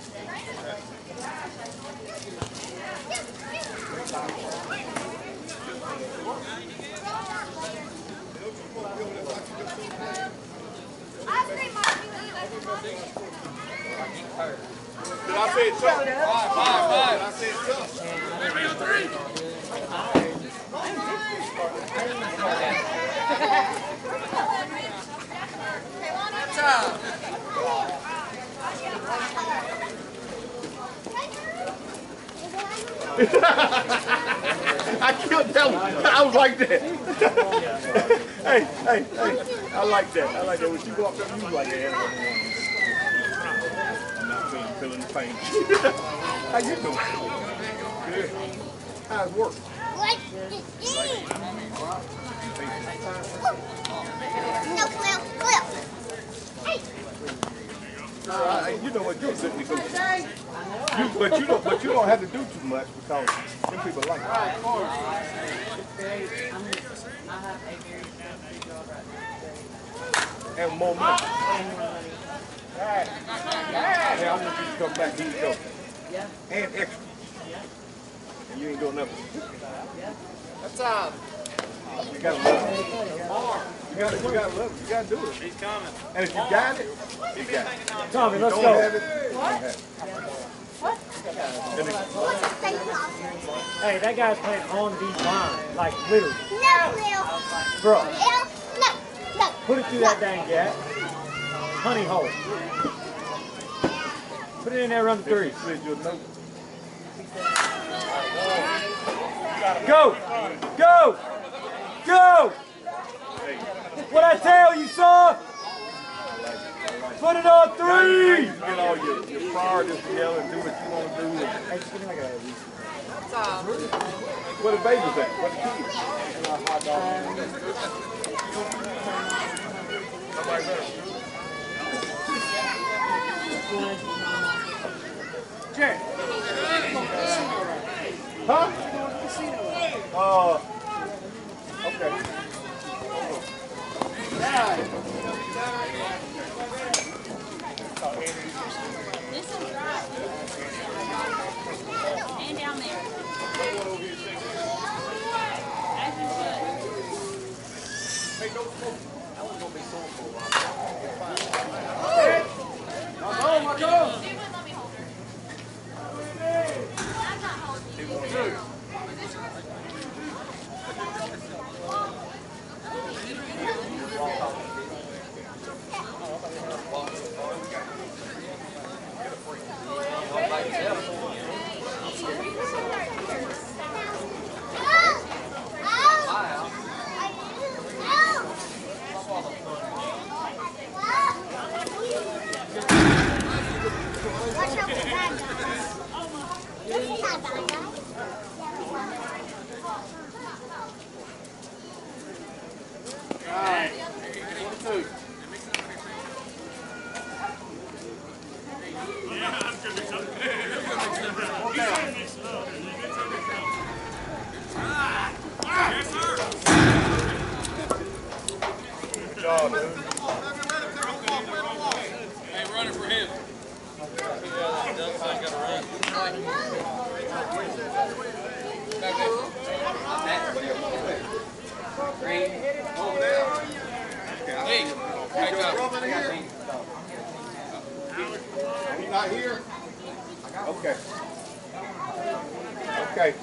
Did I say it tough? Five. Did I say it tough? I killed that one. I was like that. hey. I like that. I like that. When she walked up, you was like, yeah. I'm not feeling the pain. How you doing? Good. How's work? Like no, Cliff. Hey. You know what? You're sitting me but you don't have to do too much because some people like it. And more money. Yeah, I want you to come back. Here you go. And extra. And you ain't doing nothing. That's you gotta love it. You gotta love it. You gotta do it. He's coming. And if you got it, you got it. Tommy, let's go. Don't have it, you don't have it. Hey, that guy's playing on the line, like literally. No, Bro, no. put it through that dang gap. Honey hole. Put it in there, run the three. Go! Go! Go! What I tell you, son? Put it on three! Get all your priorities together and do what you want to do. Where the babies at? Where the kids? Hot dog. Nobody better. Jack. Huh? Okay. This is right. And down there. As you should. Hey, no smoke. That one's gonna be sold for a while. My go. I'm not holding you. He's not here? Okay. Okay.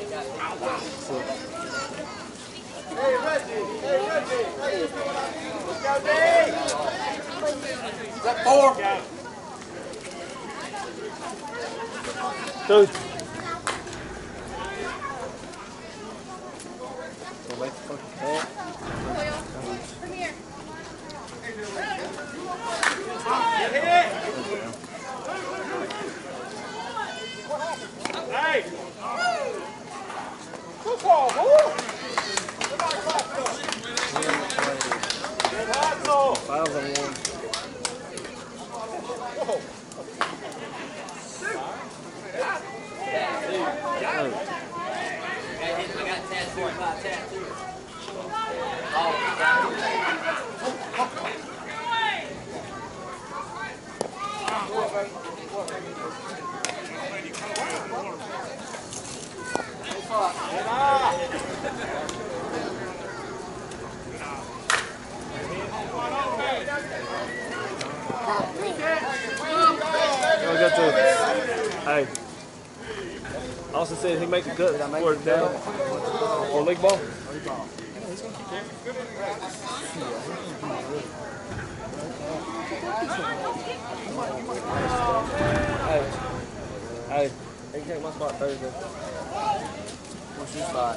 Hey, Reggie. Hey, Reggie. Is that 4? Two. Hey! Football, boy! Five on one. Hey, Austin said he make a cut for it down or leg ball. Hey, he can take my spot Thursday. What's your spot?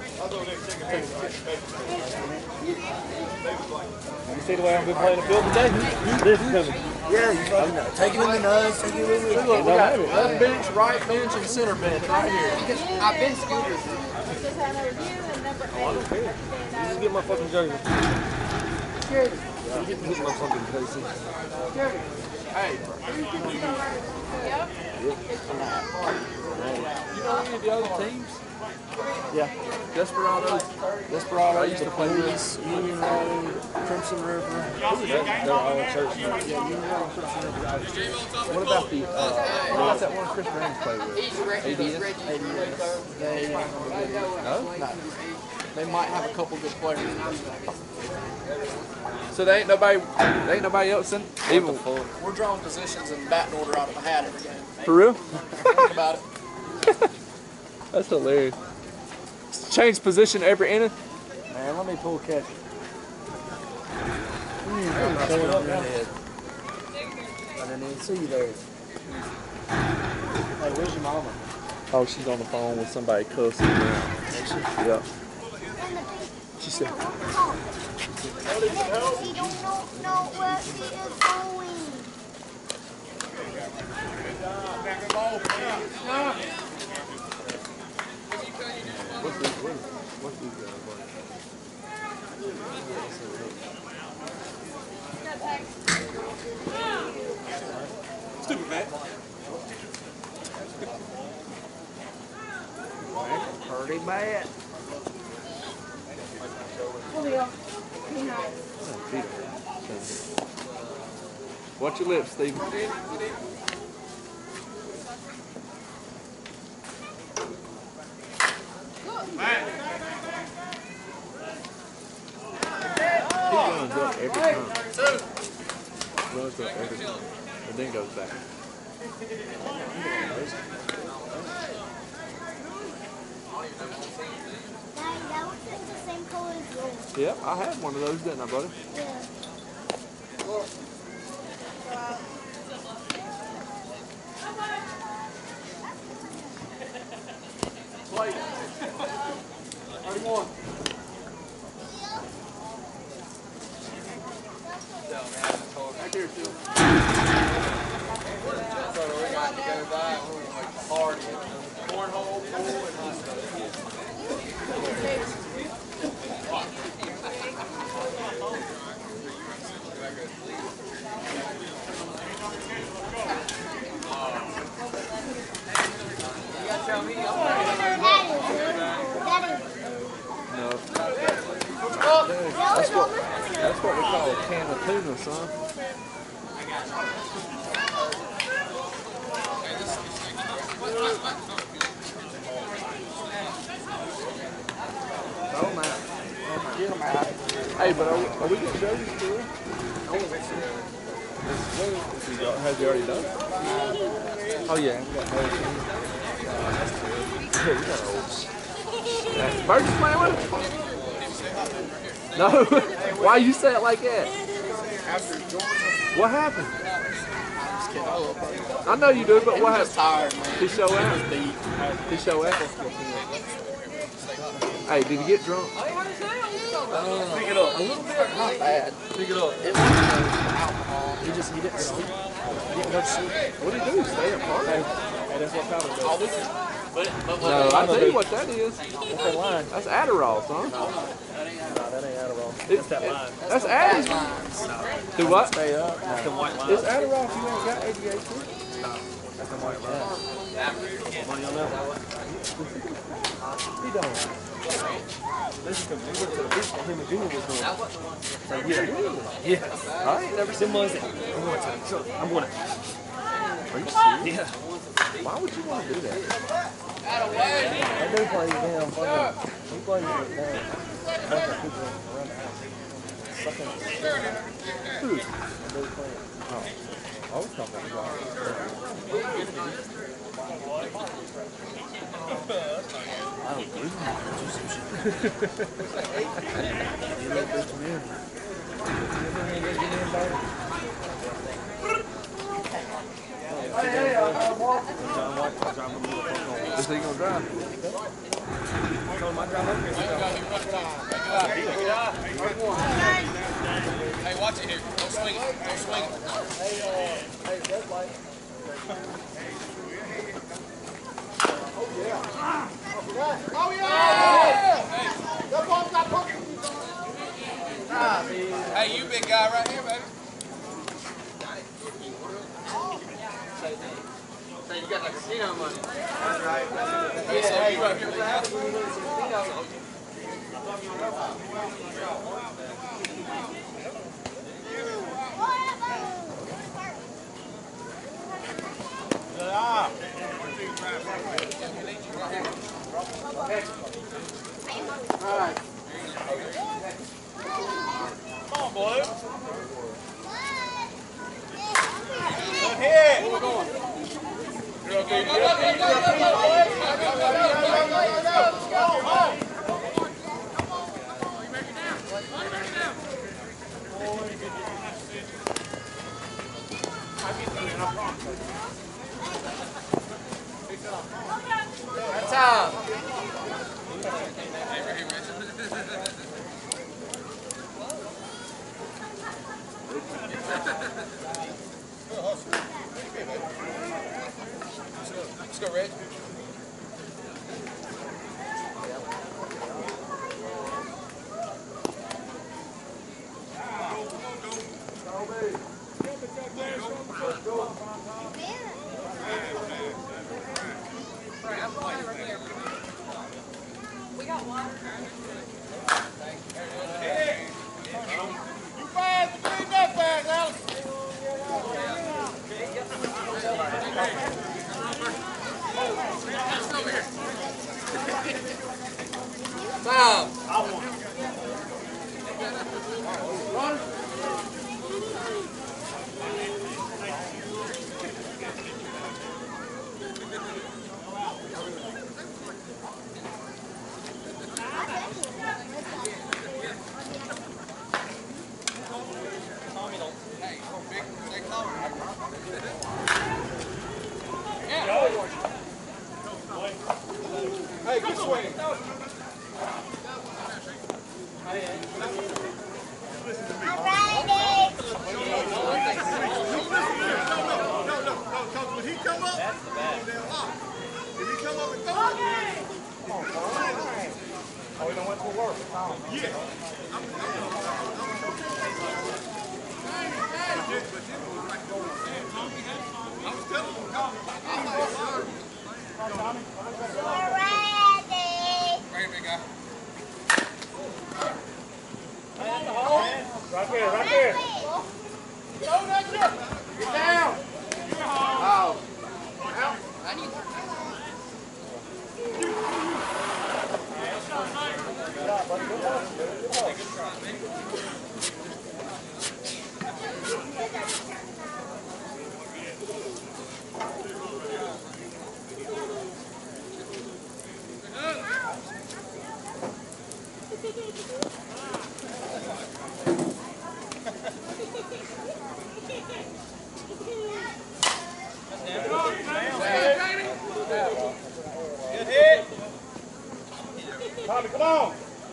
You see the way I've been playing the field today? Listen to me. Yeah, you fucking know. Take it in the nose, take it in the Look, we got left bench, right bench, and center bench right here. I've been scooted. I don't care. You just get my fucking jersey. Get my fucking jersey. Hey. You know any of the other teams? Yeah. Desperado used to play with Union Road, Crimson River. They're all church. Yeah, Union Road, Crimson River. What about the what about that one Chris Rams played with? ADS? No? They might have a couple good players. So they ain't nobody else in even. We're drawing positions in batting order out of a hat every game. For real? Think about it. That's hilarious. Change position every inning. Man, let me pull catch. I didn't even see you there. Hey, where's your mama? Oh, she's on the phone with somebody cussing. Yeah. She said. She don't know where she is going. Stupid, man. Pretty bad. Watch your lips, Stephen. He runs up every time. Runs up every time. And then goes back. Daddy, that looks like the same color as yours. Yeah, I had one of those, didn't I, buddy? Yeah. Play. 31. Right there, too. So we got to go by like party, cornhole, pool, and hot stuff. You gotta tell me I'm No. That's That's what we call a can of tuna, son. Oh, man. get them out. Hey, but are we getting jerseys for real? Has he already done it? Oh, yeah. We got those. Yeah, we got those. Burgess playing with us? No. Why you say it like that? After Georgia, What happened? I'm just kidding. I love him. I know you do, but He what was just happened? tired, man. He show out. He show out. Hey, did he get drunk? Pick it up. A little bit. Not bad. Pick it up. It was alcohol. He didn't sleep. He didn't go to sleep. What did he do? Stay up party? Hey, that's what powder does. All weekend. No, I'll tell you what that is. What's that line? That's Adderall, son. No, that ain't Adderall. It's That's that line. That's Adderall. Do what? Stay up. That's the white line. It's Adderall if you ain't got ADHD. That's the white line. Money on that one? He don't. Listen to me. We went to the beach and him and Junior was doing. Like, yeah. I ain't never seen Them ones that I'm going to. I'm going to. Are you serious? Yeah. Why would you want to do that? I do play damn fucking. We play damn. Bunch of people around the house. Sucking. Who? I do play. Oh. I was talking about I don't believe in you little bitch man. Is he gonna drive? Hey, watch it here. Don't swing it. Don't swing it. oh yeah! Hey, you big guy right here, baby. Hey, you got like casino money. That's right. Hey, so you right here, big guy. Come on, boy. Here. Go, go, That's up. Let's go, Reg. We got water. You fast between that bags, Alex. Tom. Hey, good swing. When he come up, that's the bad. If he come up and throw it, oh, we don't want to work. Yeah. I was telling him, come. Right here, big guy. Right there, right there. Get down. Oh. on.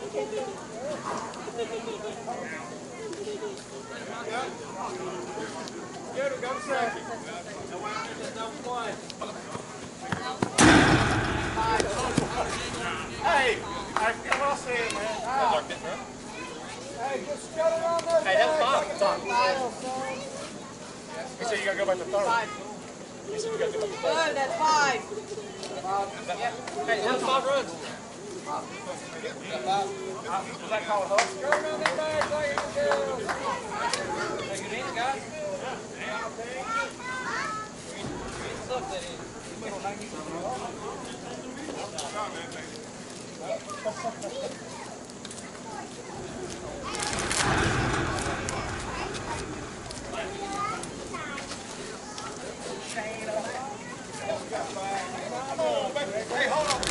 Good, we got a second. Hey, that's what I said, man. Hey, just shut it on there. Hey, that's five. He said you gotta go back to third. He said you gotta go back to third. That's 5. Hey, that's 5 runs. Was that called a hush? Go around that bag like you do. Hey, good evening, guys. Hey, hold on.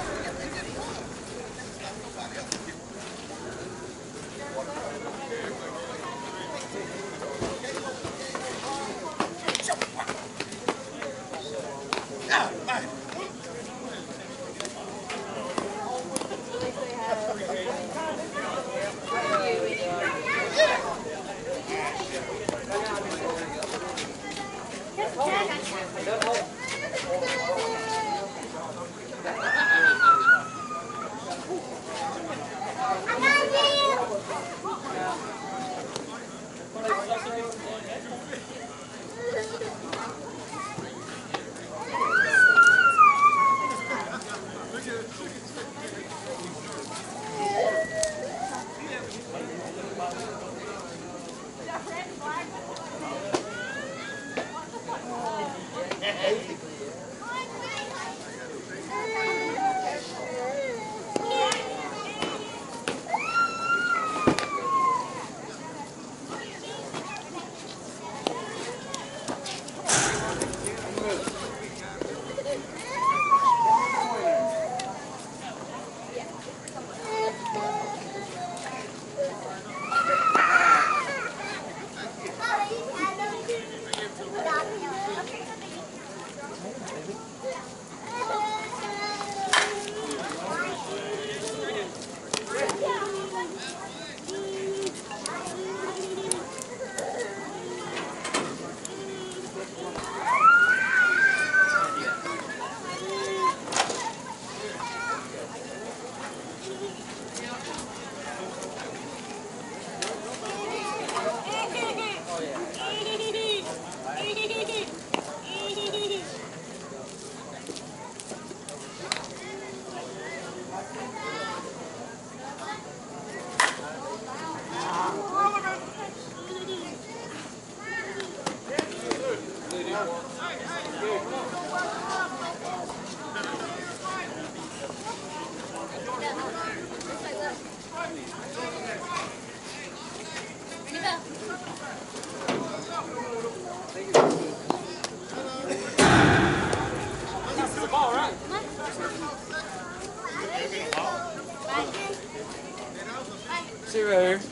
See right here.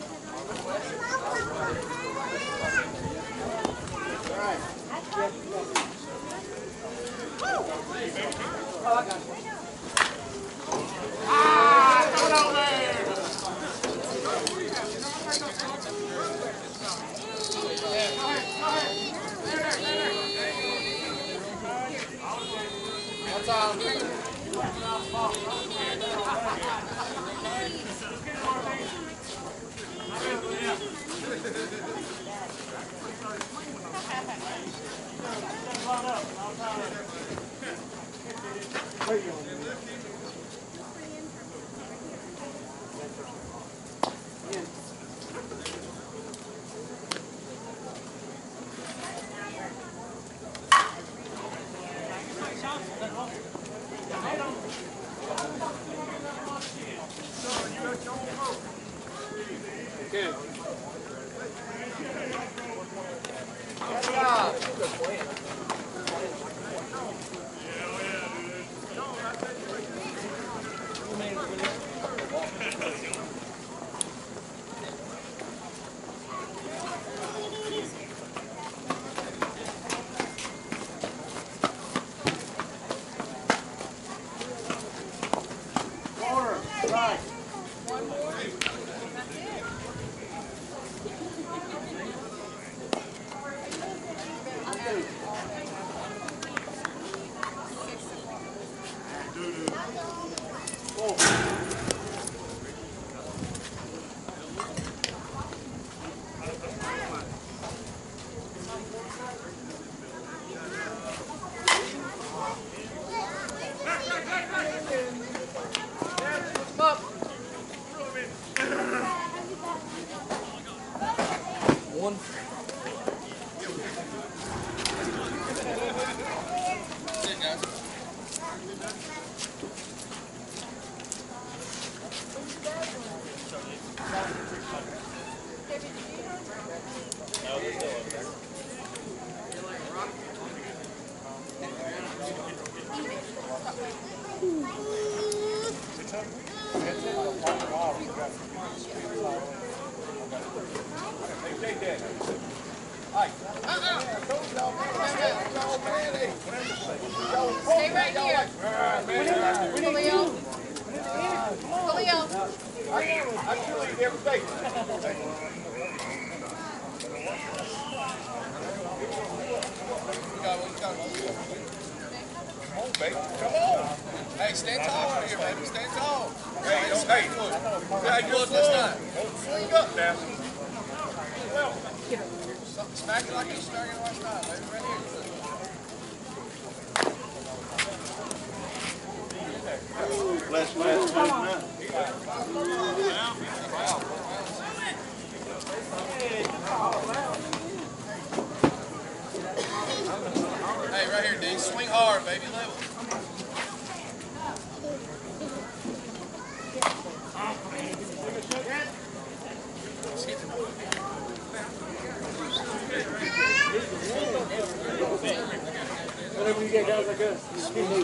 Good. Corner, right. One. Sit, guys. Stay right here. Khalil. Khalil. I cheerlead every day. Come on, baby. Come on. Hey, stand tall out here, baby. Stand tall. Hey, don't hey. Hey, look this time. Swing up now. Smack it like you smack it last time, baby. Right here. Last now. Hey, right here, D. Swing hard, baby. Level. Whenever you get guys like us, you need.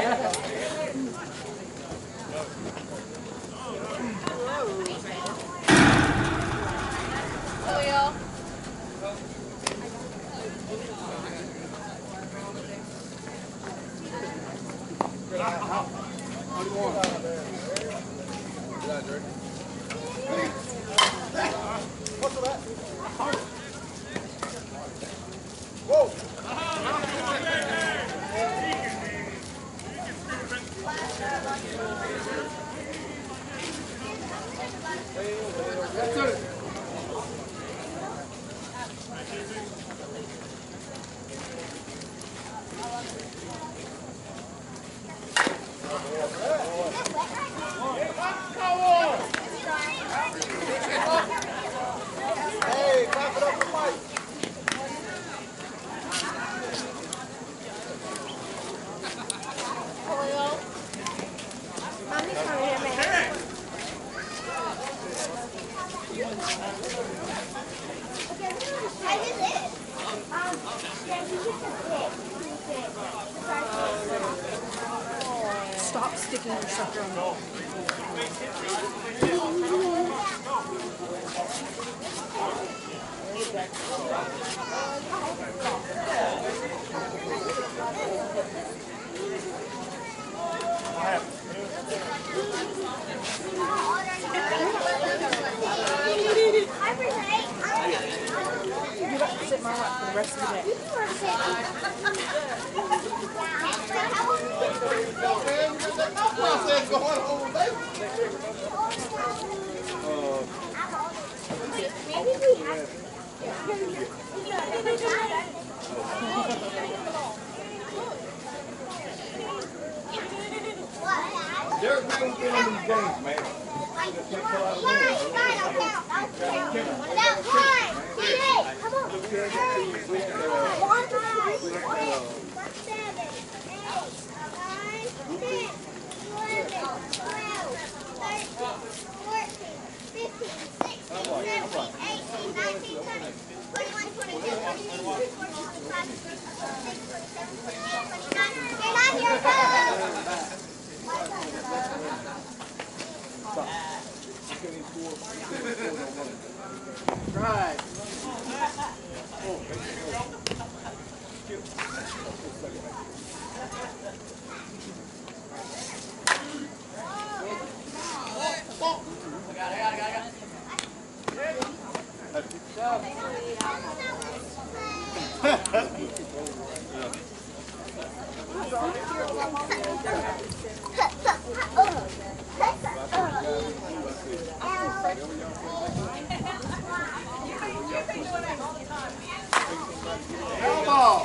Khalil. Hey, clap it up the mic. Khalil. Mommy's coming here, man. I did this. Yeah, you just Stop sticking your sucker on me. You have to sit in my lap for the rest of the day. Process going on, baby. Derek Green been in these games, man. Right. I got it. Ball.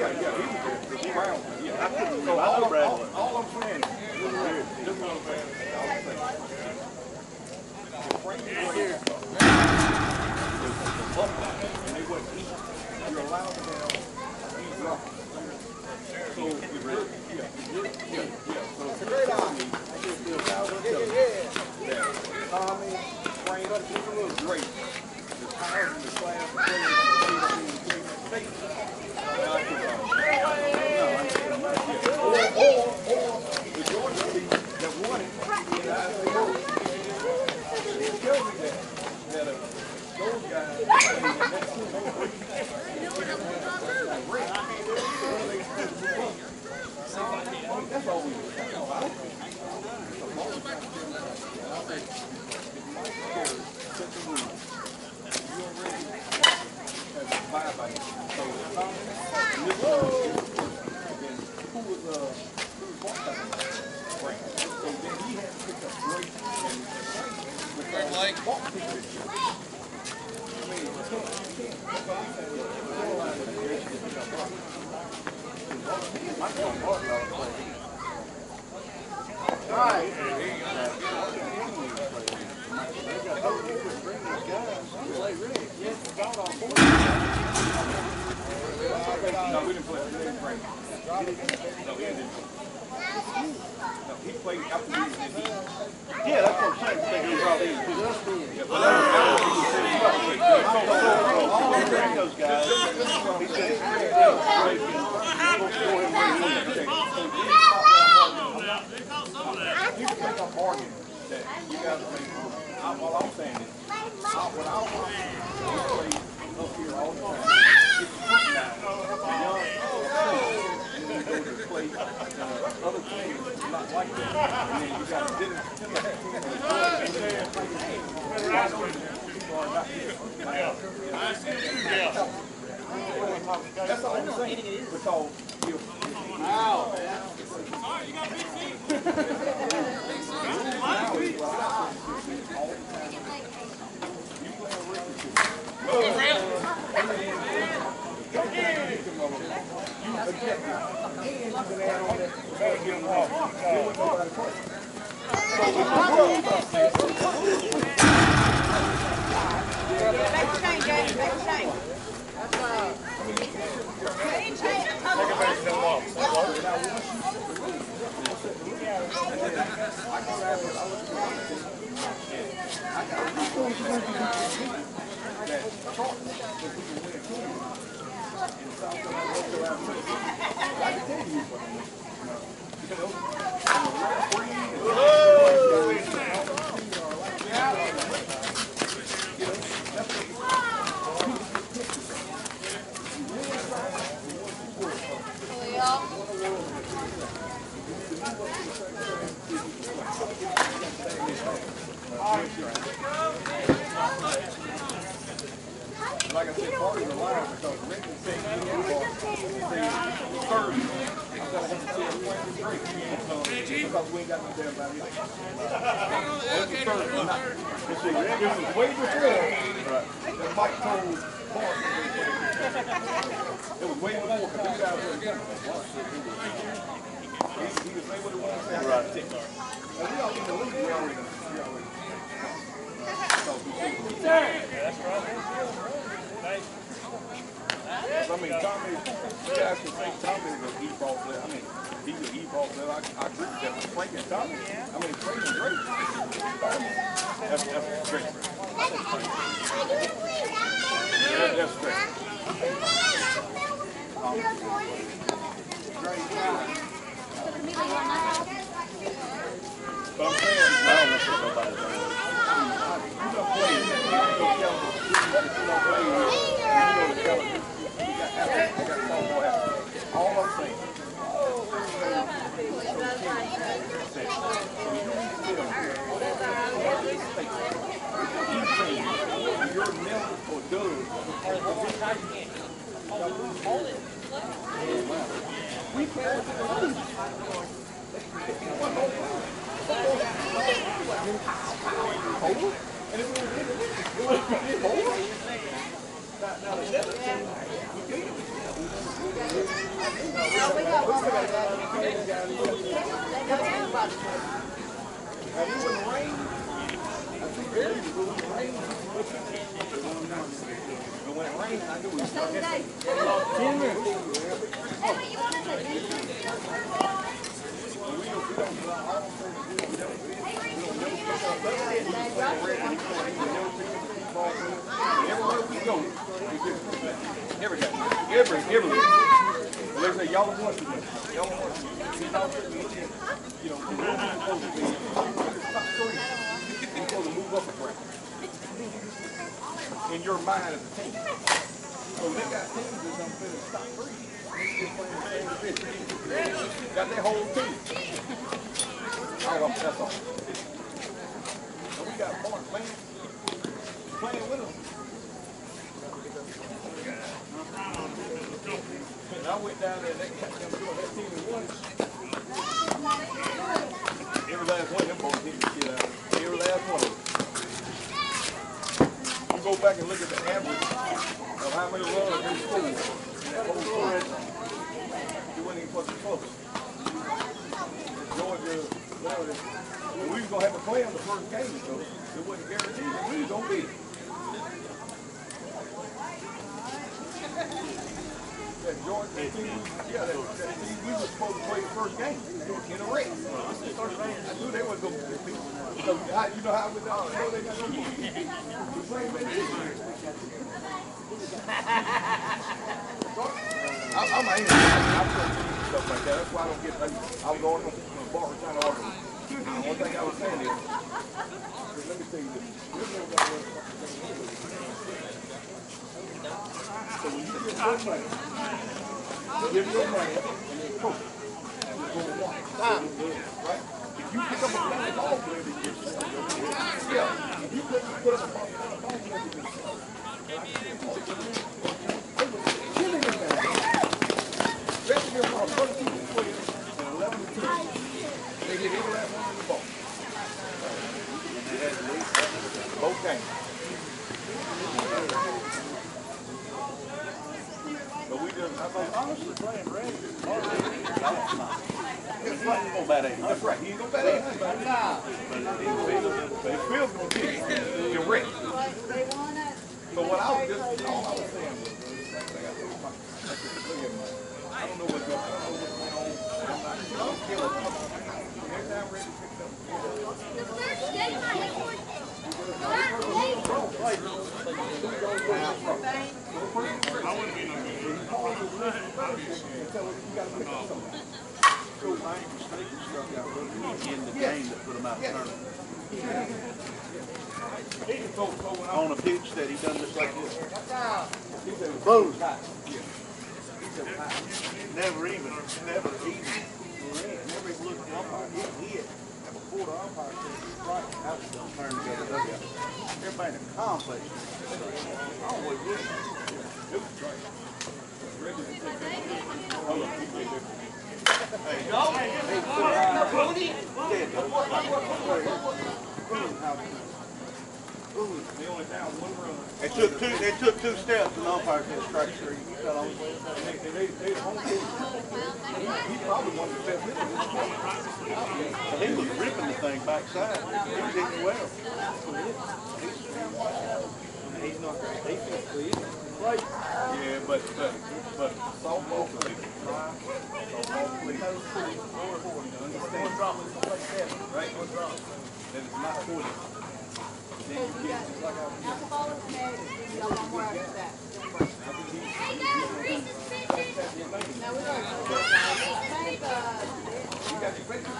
All I'm saying is, this is what I'm saying. And they wouldn't eat. You're allowed to have eat rough. So it's great. So it's great on me. Tommy, Frank, it was great. The tires in the class, the state. Or the Georgia team that won it. It tells me that those guys. That's all we do. No, we didn't play. We didn't play. No, he didn't. No, he played after we did. Yeah, that's what I'm saying. He brought in. Those guys. He said, you can make up argument that you guys are making. All I'm saying is, what I want to play up here all the time. And then you go to play other teams not like that. And then you got to get it. That's all I'm saying. Because wow. You got big feet. Like I said, part of the line because Rick is saying third. I've got to have to say a point of break because we ain't got no damn about it. This was way before that Mike told Park. It was way before because these guys were together. He could say what he wanted to say. Right. And we all in the league, we already know. That's right. I mean, Tommy, you guys can say Tommy is an E-ball player. I mean, he's an E-ball player. I agree with that. Frank and Tommy, I mean, Frank is great. That's great. That's great. But I'm saying, I don't know if nobody's on it. You don't play. All I'm saying. Your mental for Doug. We play with the league. And if we were in it, Every let's say y'all want to, y'all want to, you know, you're supposed to move up a bracket in your mind as a team. So they got teams that don't finish top three. They just playing the same division. Got their whole team. That's all. And we got Mark playing with them. And I went down there and they kept them doing that team and won. Every last one of them boys hit the shit out of them. Every last one of them. You go back and look at the average of how many runs they scored in that whole squad. You wouldn't even fucking close. Georgia, whatever. We was gonna have to play them the first game, so it wasn't guaranteed that we was gonna beat it. That Georgia team, yeah, that team, we were supposed to play the first game in a race. I knew they was going to beat us. So, you know how we know they got no more. The same thing. I'm angry. I'm stuff like that. That's why I don't get. I was going to the bar trying to order. One thing I was saying is, let me tell you this. So when you give your money, and then coach, you're going to walk. Right? If you pick up a ball player, yeah. If you put up a ball player, they were killing them that day. Rest of them are 32 to 12 and 11 to 10. They hit every last one of the ball. And they had to leave both games. But we just, I mean, honestly, playing ready. That's right. He ain't gonna bat 800. But he feels gonna get it. You're ready. So what I was just, all I was saying was, I don't know what's going on. I don't kill it. Every time Reggie picks up in the game that put him out of tournament. On a pitch that he done just like this. Boom. Never even. Never even looked at the umpire. He hit. And before the umpire said he's right, I was going to turn together. Everybody in the complex. Always with him. It was great. Hey, go. They only down one run. They took two steps and the umpire said strike three. He fell on his way. They home he probably wanted the best hitter. But he was ripping the thing backside. He was hitting well. He's not defensively either. Right. Yeah, but softball plays try. Softball plays understand. Right? That is not 40. Then you get just like I was you got your face,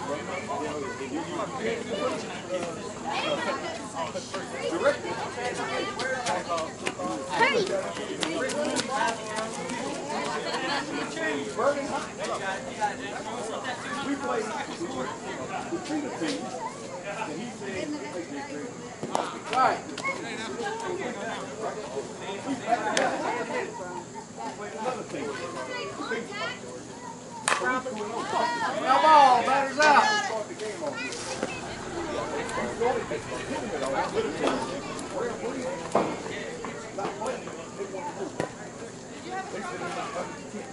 burning hot. We played with Trina team, and he said, right. Another team. No ball, batter's out. They said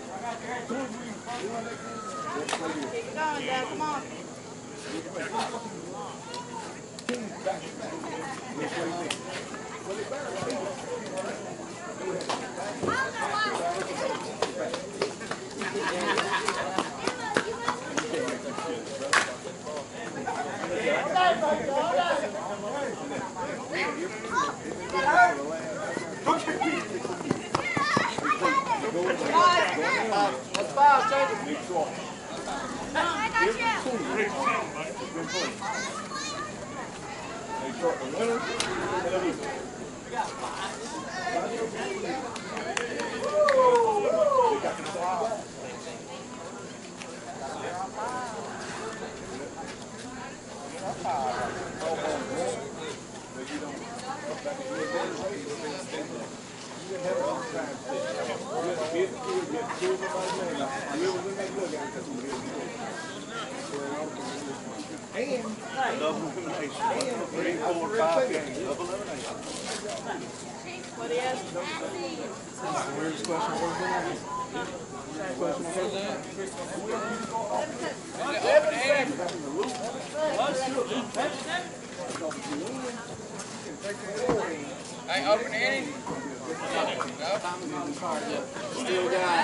That's five, change it. Next one. I got you. They start the winner. Double elimination. 3, 4, 5 games. Double elimination. What he asked? Where's the question? Where's the Hey, open Annie. Still got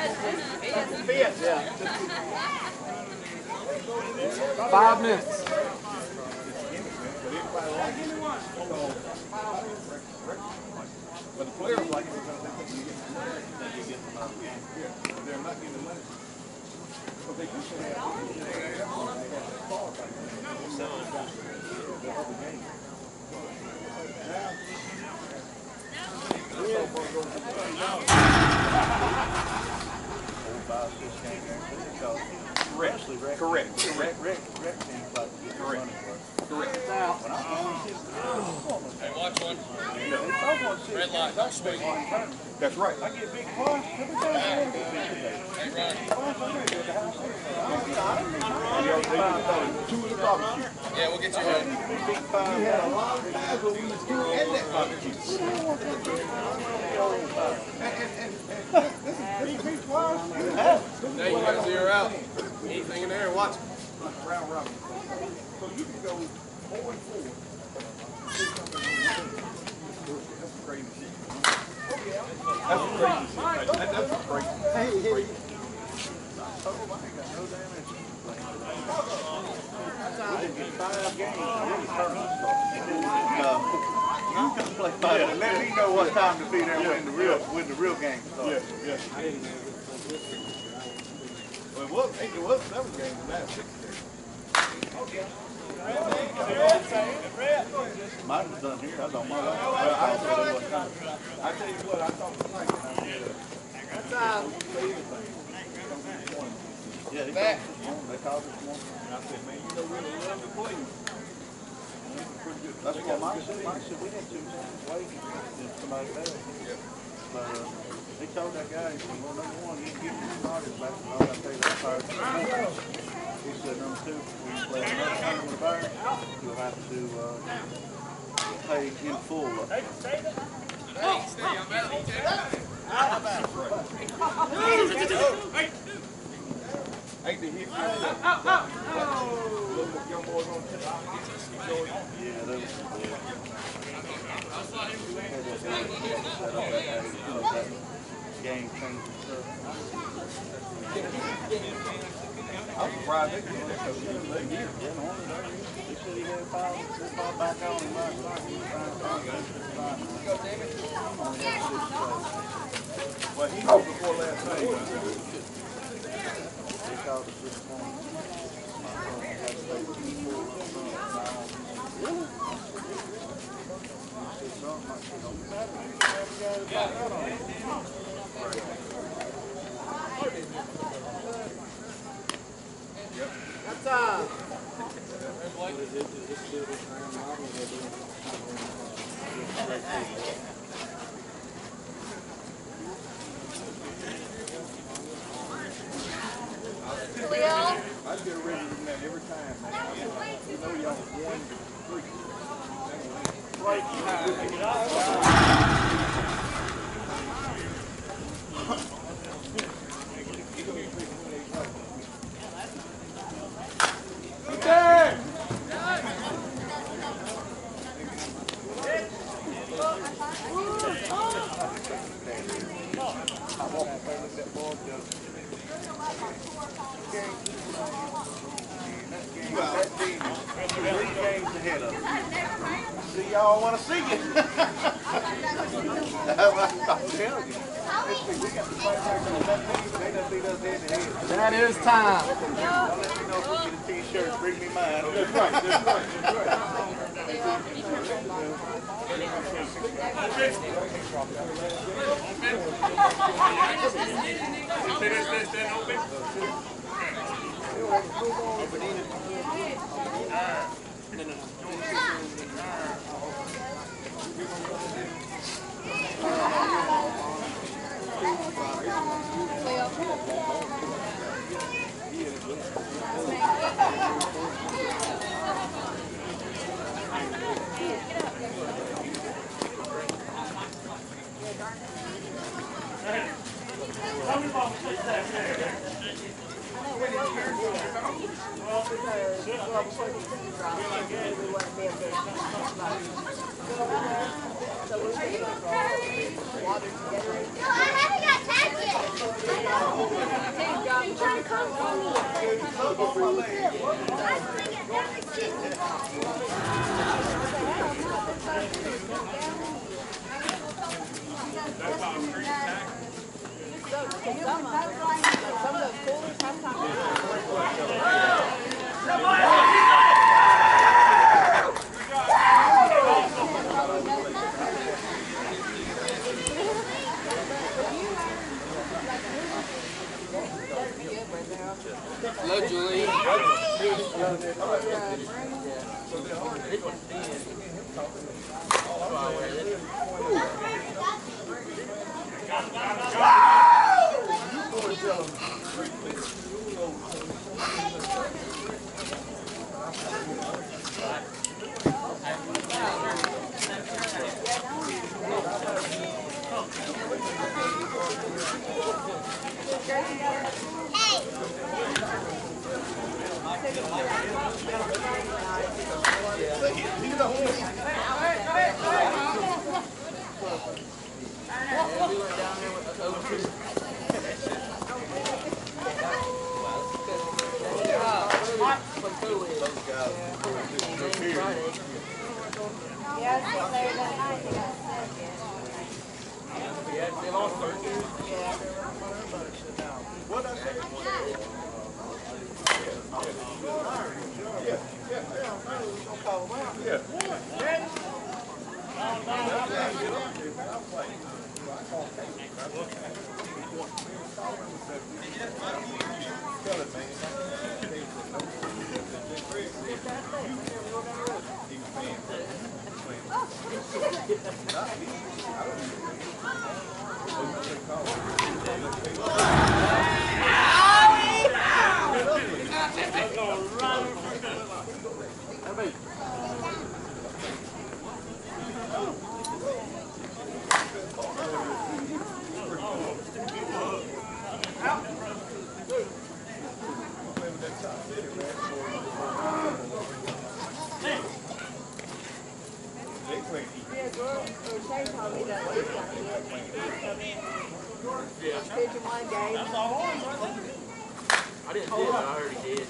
5 minutes. But the players like it because they think you get the money. That you get them out of the game. Yeah, but they're not getting the money. But they used to have Correct. Hey, watch one. Red light, don't swing. That's right. I get big points every day. Hey, Ron. Two of the barbecue. Yeah, we'll get you in. We had a lot of times where we was doing at that barbecue. Now you gotta zero out. Anything in there, watch it. Round robin. So you can go 4 and 4. That's crazy shit. That's crazy shit. That's crazy. Crazy. Oh, I ain't got no damn interest in playing. I didn't get 5 games. I really turned on stuff. You can play 5 and let me know what time to be there when the real game starts. Yeah. Well, it was 7 games and that's 6 games. Mine was done here. I don't know. I tell you what, I thought tonight. Yeah, they called this morning. They called this morning. And I said, man, you know we love to play. That's what mine said. Mine said we had 2 times waiting if somebody failed. But he told that guy, he said, well, number 1, you can get your started back and all that thing. He said, number 2, when you play another tournament of ours, you'll have to pay in full. Ain't the hit. Young boys on the Yeah, that was that game changing stuff. I'm surprised they did that because he was late here. Yeah, normally they said he had 5 back on him last night. He was trying to find Well, he knew before last night. They called us this morning. That's time. Leo? I get a ready than that every time, man. You know y'all 1 3. Okay. That team is 3 games ahead of us. See y'all want to see you. telling you. We got the fight back on that team, but they done beat us head to head. That is time. Let me know if we get a t-shirt, bring me mine. That's right, that's right, that's right. Hello, Julie. I didn't see it, but I heard he did.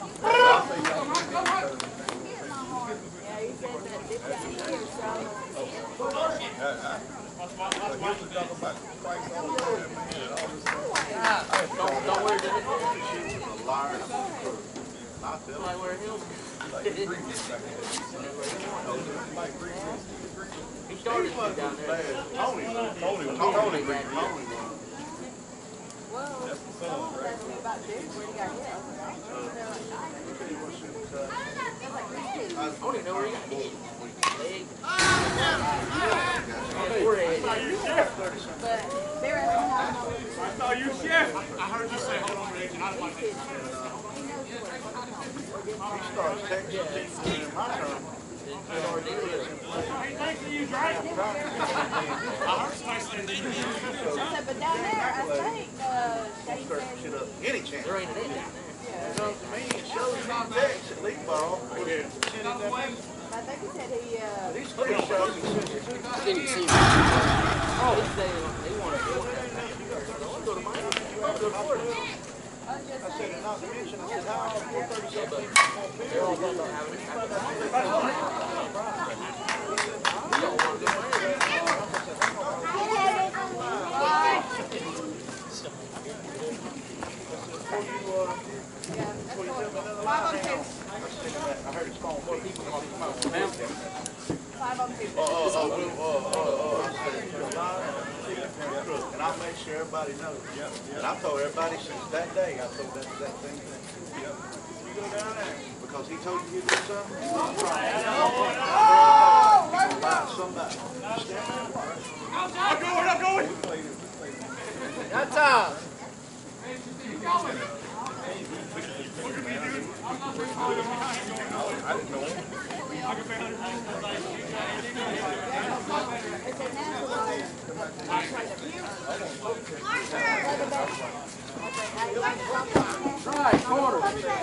Don't wear that. Somebody wear heels. He started down there. Tony. That's the son, right? I don't even know where he got hit. Leg. Forehead. But they're at home. I saw you, Chef. I heard you say, hold on, Rick, and I was like, He starts texting me in my turn. hey, thanks to you, Drake. I heard somebody say that. But down there, I think, they Start shit up any chance. There ain't a net down there. Comes to me and shows me text at lead ball. Shit in that thing. I think he said he, These screenshots he sent you. I didn't see him. Oh, he's saying they want to go to Miami. Go to Florida. I said, not to mention, I said, how are 437? They're all talking about having You don't want to go to Miami. And I'll make sure everybody knows. And I've told everybody since that day, I told that thing. You go down there. Because he told you to do something, he's going to try it. Somebody. I'm going. That's up. Right, quarter.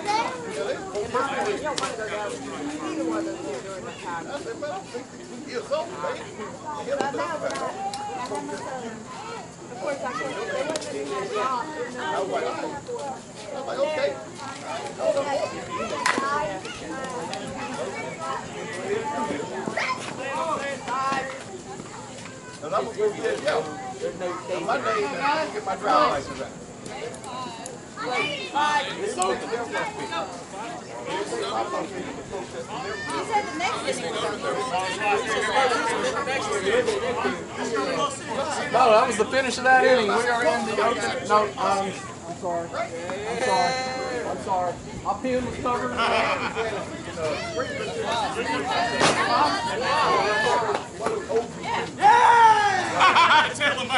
I'm going to go get it. My name, I get my driver's license back. It's open. He said the next inning was over. No, that was the finish of that inning. We are in the open. No, I'm sorry. I'm sorry. My pen was covered. Tell him, man.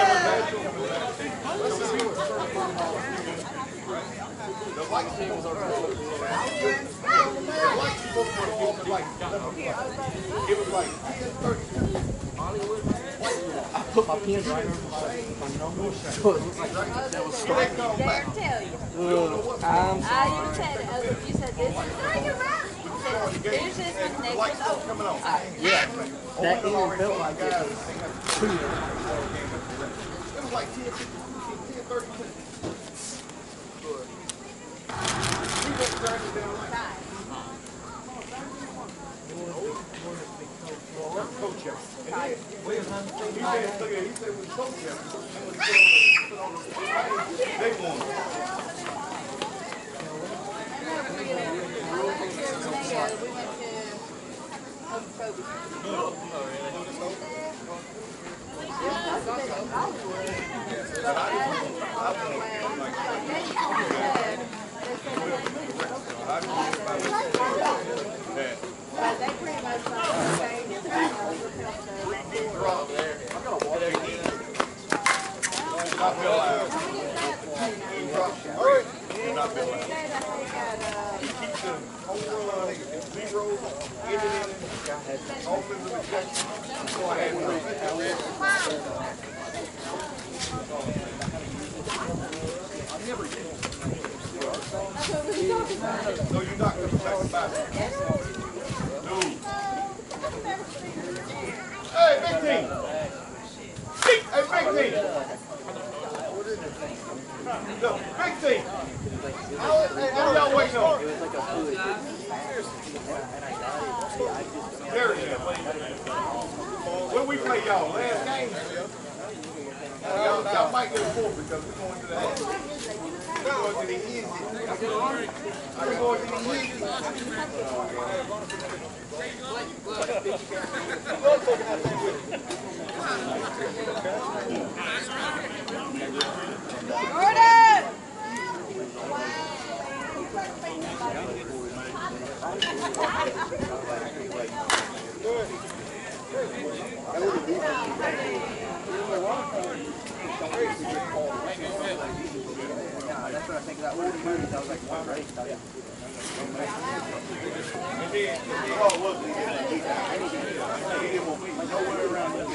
The white tails are closed. The white people were off like, it was like 10:30. I put my pen right over my number. So it looks like that was Dare tell you. I'm You said you said this is no, you're right. You said there's this one, next one's open. Coming on. yeah. That inning felt like it was 2. It was like 10:32. Coach him. He said, look at it, he said, we coach him. They won. They pretty much Not Bill Allen. He keeps the whole run, zeros, ended in offensive rejection. So I had no, you're not going to take it back. No. Hey, big team. Hey, big team. No, big team. What y'all waiting on? There it is. When we play y'all, last game, y'all might get a fourth because we're going to the half. We're going to the easy. We're going to the easy. Jordan! That's what I think of that old movie. I was like, wow, right? Nowhere around this.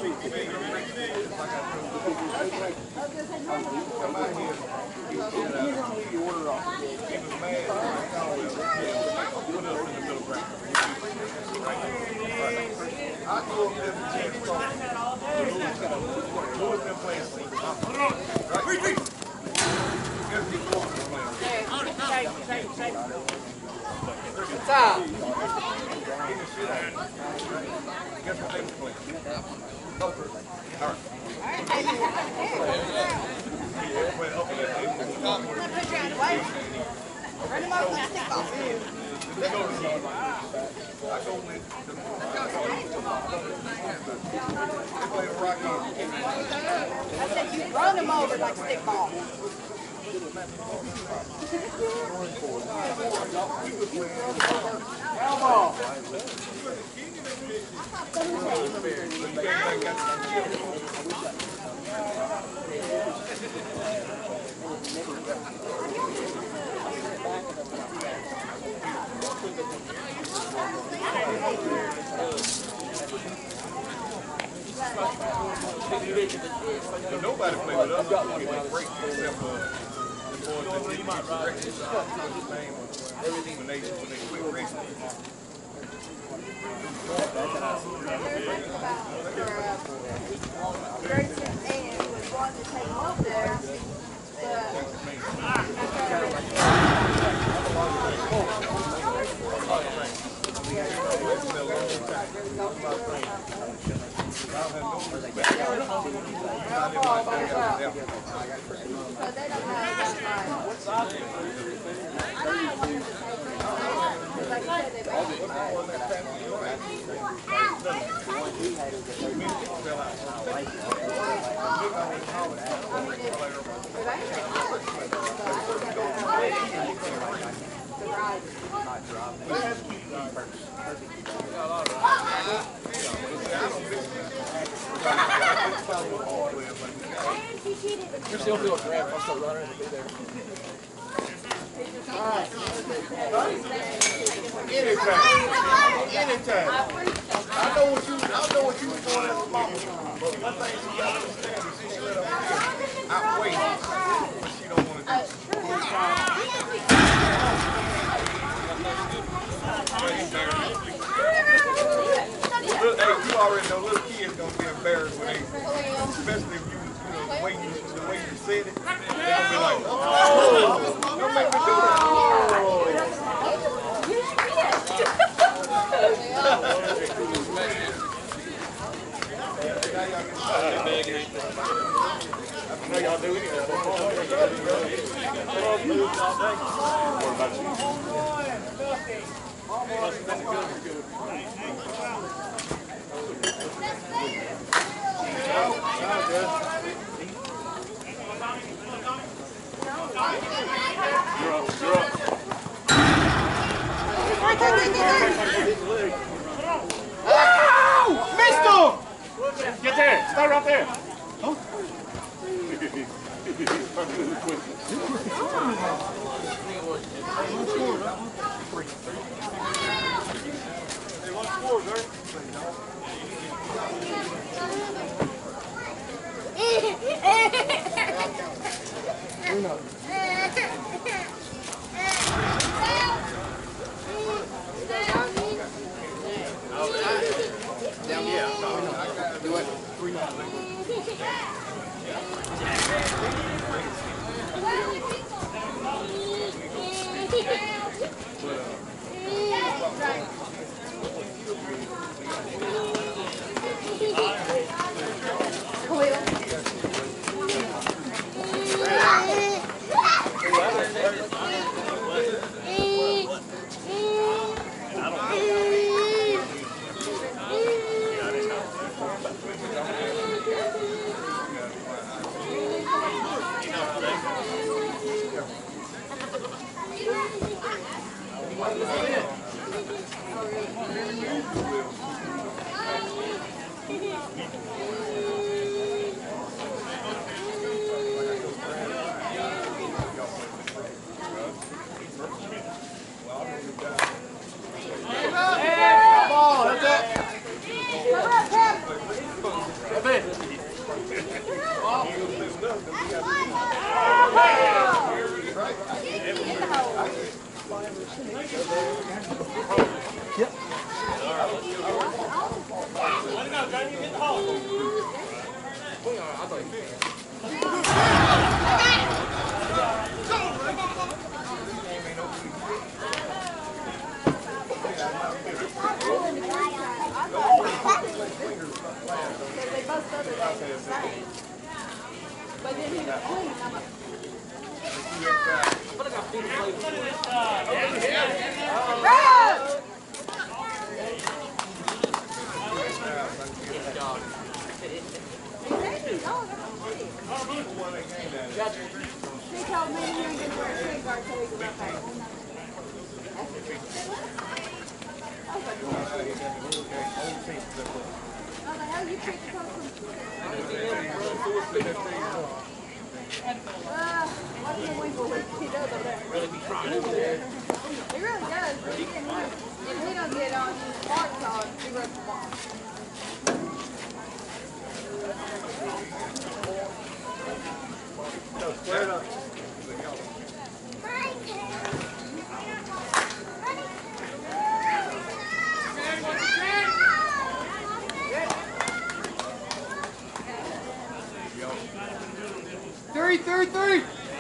I go up there to Louis been playing sleep. What's up? Guess what they were playing? Put your hand away. Run him over. I think off. I said you run them over like stickball. Nobody played with us. We get break except for the boys that did everything when they quit racing. Grayson and was wanting to take him up there, You're still feeling crap. I'll start running and be there. Anytime. I know what you was doing as a mama. But one thing she gotta understand is she let her outweigh what she don't want to do. Look, hey, you already know little kids gonna be embarrassed when they, especially if you the way you said it, they're gonna be like, oh, don't make me do that. I know y'all do anything. What about you? You're up. Oh! Missed him! Get there. Stay right there. Oh. But then he was clean. She told me you ain't gonna wear a shin guard till we go up there. How the hell you picked up from why can't we go with each other there? It really does. If he don't get on, Mark's on, he runs the ball. No, square it up. Three.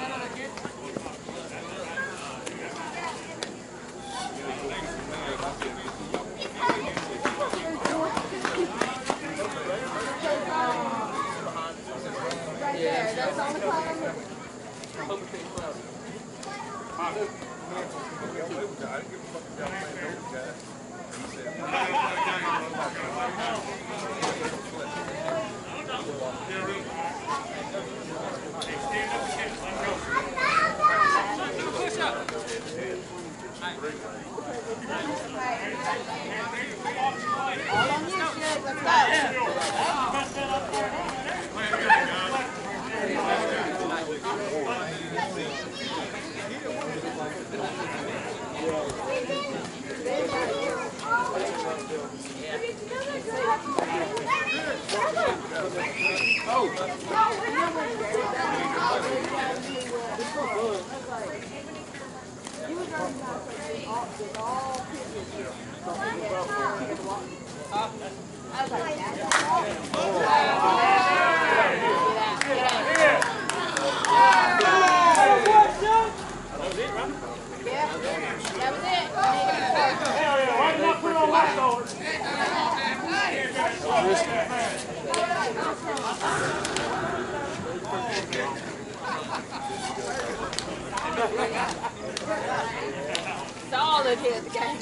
Right there, that's on the cloud. All on you, Shug. Let's solid here the game.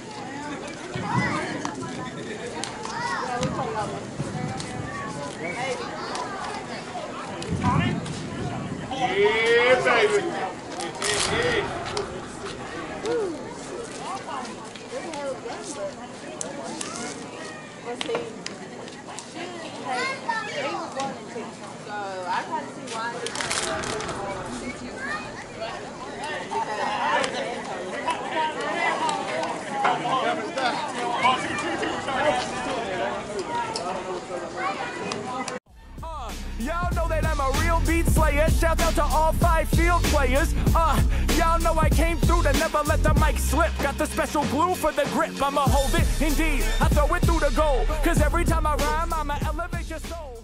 Yeah, baby. Let's see. He was 1 and 2, so I kind of see why he Y'all know that I'm a real beat slayer. Shout out to all 5 field players. Y'all know I came through to never let the mic slip. Got the special glue for the grip. I'ma hold it, indeed. I throw it through the goal. Cause every time I rhyme, I'ma elevate your soul.